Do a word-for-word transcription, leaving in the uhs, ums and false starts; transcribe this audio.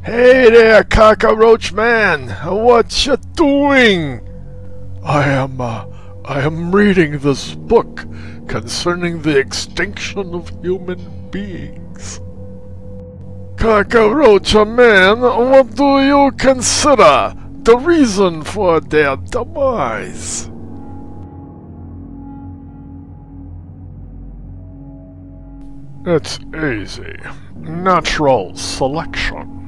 Hey there, cockroach man! What you doing? I am, uh, I am reading this book concerning the extinction of human beings. Cockroach man, what do you consider the reason for their demise? It's easy. Natural selection.